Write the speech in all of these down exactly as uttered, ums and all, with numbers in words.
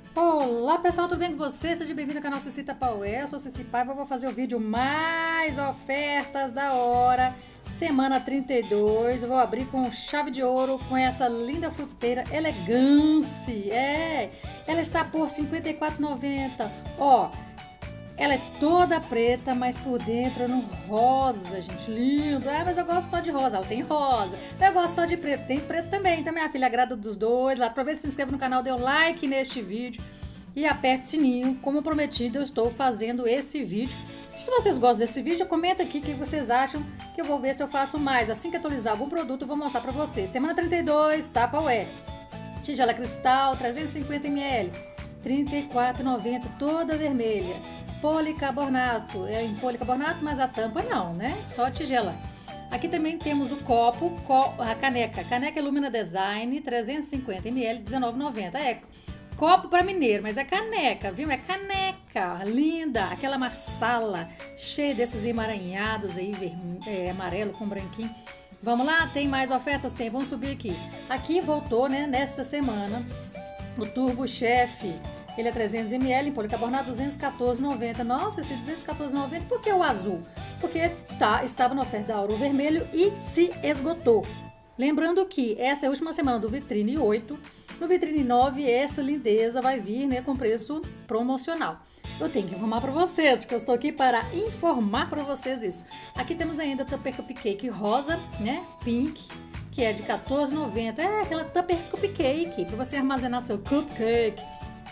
Olá pessoal, tudo bem com vocês? Seja bem-vindo ao canal Ceci Tapaué. Eu sou Ceci Paiva, vou fazer o vídeo mais ofertas da hora, semana trinta e dois. Eu vou abrir com chave de ouro com essa linda fruteira Elegance. É, ela está por cinquenta e quatro reais e noventa centavos. Ó, ela é toda preta, mas por dentro no rosa, gente, lindo. Ah, mas eu gosto só de rosa. Ela tem rosa. Eu gosto só de preto. Tem preto também. Então minha filha agrada dos dois. Lá, aproveita, se inscreva no canal, dê um like neste vídeo e aperte o sininho. Como prometido, eu estou fazendo esse vídeo. Se vocês gostam desse vídeo, comenta aqui o que vocês acham, que eu vou ver se eu faço mais. Assim que atualizar algum produto, eu vou mostrar pra vocês. Semana trinta e dois, Tupperware. Tigela cristal, trezentos e cinquenta mililitros, trinta e quatro reais e noventa centavos, toda vermelha. Policarbonato, é em policarbonato, mas a tampa não, né? Só a tigela. Aqui também temos o copo, a caneca, caneca Illumina Design, trezentos e cinquenta mililitros, dezenove reais e noventa centavos. É copo para mineiro, mas é caneca, viu? É caneca, linda, aquela marsala, cheia desses emaranhados aí, vermelho, é, amarelo com branquinho. Vamos lá? Tem mais ofertas? Tem, vamos subir aqui. Aqui voltou, né, nessa semana, o Turbo Chef. Ele é trezentos mililitros em policarbonato, duzentos e quatorze reais e noventa centavos. Nossa, esse duzentos e quatorze reais e noventa centavos, por que o azul? Porque tá, estava na oferta da Ouro Vermelho e se esgotou. Lembrando que essa é a última semana do Vitrine oito. No Vitrine nove, essa lindeza vai vir, né, com preço promocional. Eu tenho que informar para vocês, porque eu estou aqui para informar para vocês isso. Aqui temos ainda a Tupper Cupcake rosa, né, pink, que é de quatorze reais e noventa centavos. É aquela Tupper Cupcake, para você armazenar seu cupcake.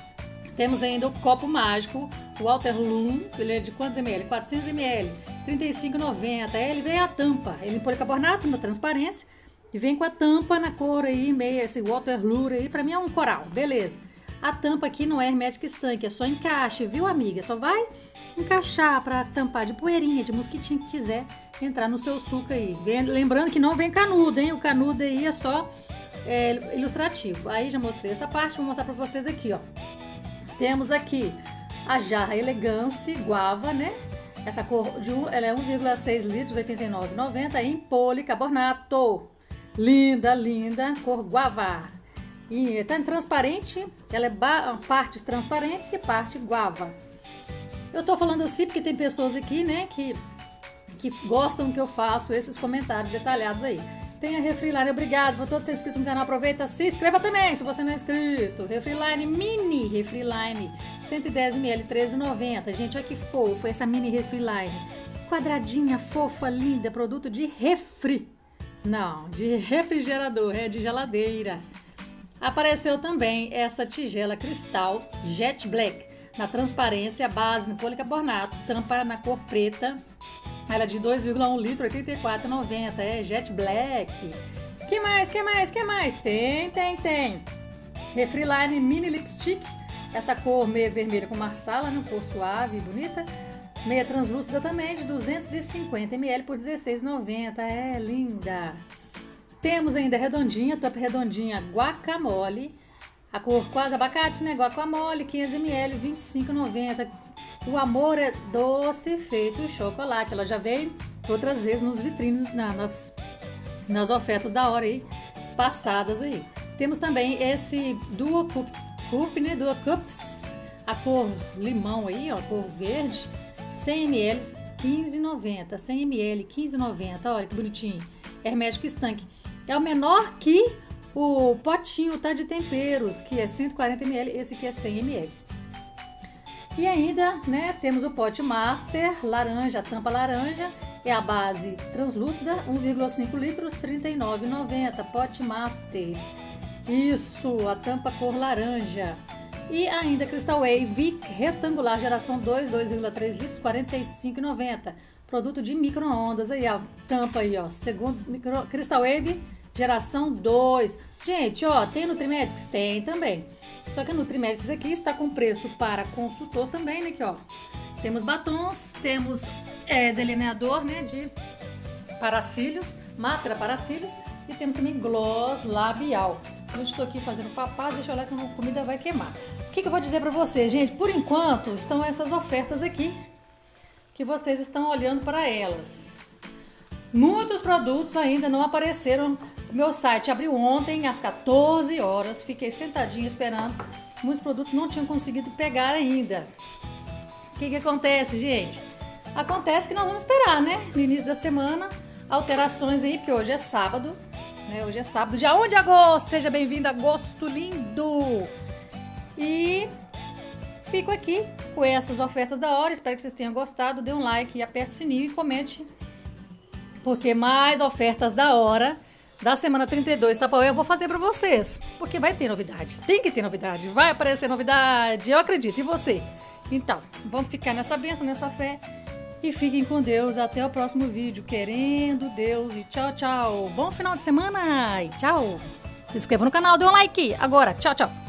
Temos ainda o copo mágico, o Waterloo, ele é de quantos mililitros? quatrocentos mililitros, trinta e cinco reais e noventa centavos. Ele vem a tampa, ele em policarbonato, na transparência, e vem com a tampa na cor aí, meio esse Waterloo aí, pra mim é um coral, beleza. A tampa aqui não é hermética estanque, é só encaixe, viu, amiga? Só vai encaixar pra tampar de poeirinha, de mosquitinho que quiser entrar no seu suco aí. Lembrando que não vem canudo, hein? O canudo aí é só é, ilustrativo. Aí já mostrei essa parte, vou mostrar pra vocês aqui, ó. Temos aqui a jarra Elegance Guava, né? Essa cor de um, ela é um vírgula seis litros, oitenta e nove reais e noventa centavos, em policarbonato. Linda, linda, cor guava. E tá transparente, ela é partes transparentes e parte guava. Eu tô falando assim porque tem pessoas aqui, né, que, que gostam que eu faço esses comentários detalhados aí. Tem a Refriline, obrigado por todos terem inscrito no canal. Aproveita, se inscreva também se você não é inscrito. Refriline, mini Refriline, cento e dez mililitros, treze reais e noventa centavos. Gente, olha que fofo essa mini Refriline. Quadradinha, fofa, linda, produto de refri. Não, de refrigerador, é de geladeira. Apareceu também essa tigela cristal Jet Black, na transparência, base no policarbonato, tampa na cor preta. Ela é de dois vírgula um litros, oitenta e quatro reais e noventa centavos, é Jet Black. Que mais, que mais, que mais? Tem, tem, tem. Refriline Mini Lipstick, essa cor meia vermelha com marsala, né? Cor suave e bonita. Meia translúcida também, de duzentos e cinquenta mililitros por dezesseis reais e noventa centavos, é linda. Temos ainda redondinha, top redondinha Guacamole, a cor quase abacate, né? Guacamole, quinhentos mililitros, vinte e cinco reais e noventa centavos. O amor é doce feito em chocolate. Ela já veio outras vezes nos vitrines, na, nas, nas ofertas da hora aí, passadas aí. Temos também esse Duo Cup, Cup né? Duo Cups, a cor limão aí, ó, cor verde, cem mililitros, quinze reais e noventa centavos. cem mililitros, quinze reais e noventa centavos, olha que bonitinho. Hermético estanque. É o menor que o potinho, tá, de temperos, que é cento e quarenta mililitros, esse aqui é cem mililitros. E ainda, né, temos o pote Master, laranja, a tampa laranja, é a base translúcida, um vírgula cinco litros, trinta e nove reais e noventa centavos, pote Master. Isso, a tampa cor laranja. E ainda Crystal Wave retangular, geração dois, dois vírgula três litros, quarenta e cinco reais e noventa centavos. Produto de micro-ondas, aí ó, tampa aí, ó, segundo micro, Crystal Wave, geração dois. Gente, ó, tem Nutrimedics? Tem também. Só que a Nutrimedics aqui está com preço para consultor também, né? Aqui, ó. Temos batons, temos é, delineador, né? De para cílios, máscara para cílios e temos também gloss labial. Eu estou aqui fazendo papado, deixa eu olhar se a comida vai queimar. O que, que eu vou dizer para vocês, gente? Por enquanto, estão essas ofertas aqui que vocês estão olhando para elas. Muitos produtos ainda não apareceram O meu site abriu ontem às quatorze horas, fiquei sentadinha esperando. Muitos produtos não tinham conseguido pegar ainda. O que que acontece, gente? Acontece que nós vamos esperar, né? No início da semana, alterações aí, porque hoje é sábado, né? Hoje é sábado, dia um de agosto. Seja bem-vindo, agosto lindo! E fico aqui com essas ofertas da hora. Espero que vocês tenham gostado. Dê um like, aperte o sininho e comente, porque mais ofertas da hora da semana trinta e dois Tapaué eu vou fazer pra vocês, porque vai ter novidade, tem que ter novidade, vai aparecer novidade, eu acredito, e você? Então, vamos ficar nessa bênção, nessa fé, e fiquem com Deus, até o próximo vídeo, querendo Deus, e tchau, tchau, bom final de semana, e tchau, se inscreva no canal, dê um like, agora, tchau, tchau.